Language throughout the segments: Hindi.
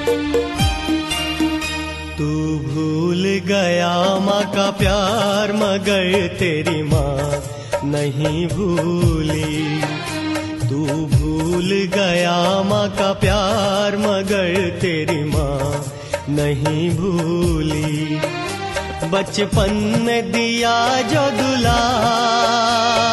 तू भूल गया माँ का प्यार मगर तेरी माँ नहीं भूली। तू भूल गया माँ का प्यार मगर तेरी माँ नहीं भूली। बचपन में दिया जो दुलार,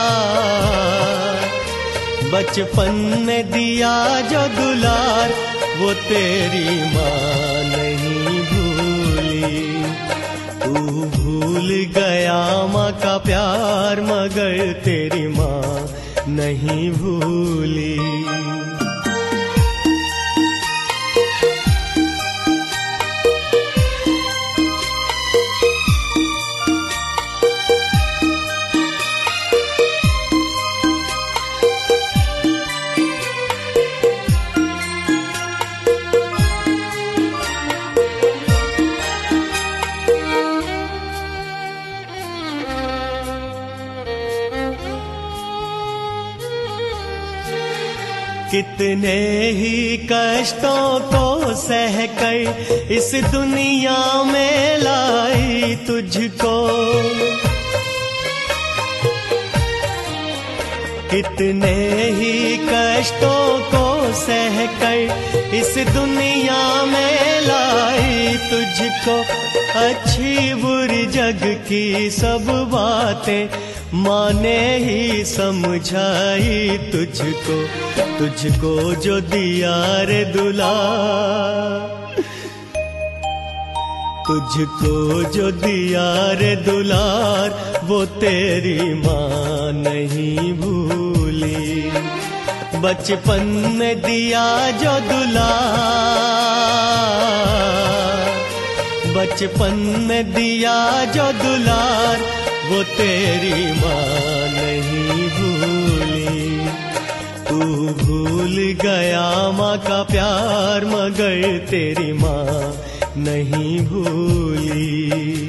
बचपन में दिया जो दुलार वो तेरी माँ नहीं भूली। तू भूल गया माँ का प्यार मगर तेरी माँ नहीं भूली। कितने ही कष्टों को सह कर इस दुनिया में लाई तुझको, कितने ही कष्टों को सह कर इस दुनिया में लाई तुझको। अच्छी बुरी जग की सब बातें माँ ने ही समझाई तुझको। तुझको जो दिया रे दुलार, तुझको जो दिया रे दुलार वो तेरी माँ नहीं भूली। बचपन में दिया जो दुलार, बचपन में दिया जो दुलार वो तेरी माँ नहीं भूली। तू भूल गया माँ का प्यार मगर तेरी माँ नहीं भूली।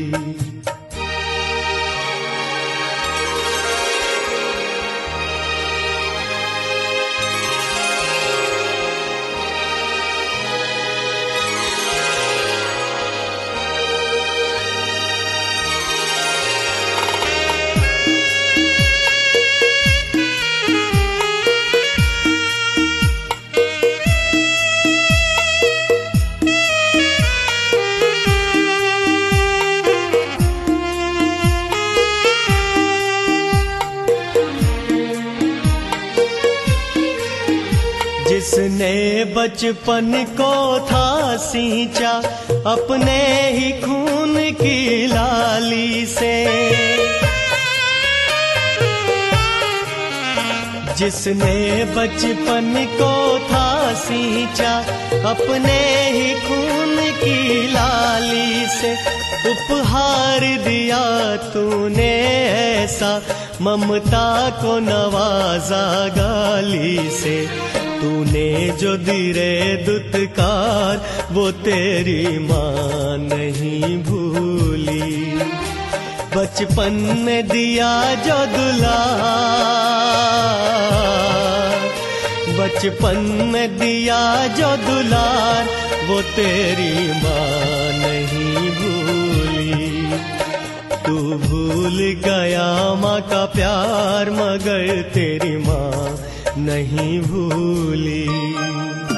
जिसने बचपन को था सींचा अपने ही खून की लाली से, जिसने बचपन को था सींचा अपने ही खून की लाली से। उपहार दिया तूने ऐसा ममता को नवाजा गाली से। तूने जो दी रे दुत्कार वो तेरी माँ नहीं भूली। बचपन में दिया जो दुलार, बचपन में दिया जो दुलार वो तेरी माँ नहीं भूली। तू भूल गया माँ का प्यार मगर तेरी माँ नहीं भूली।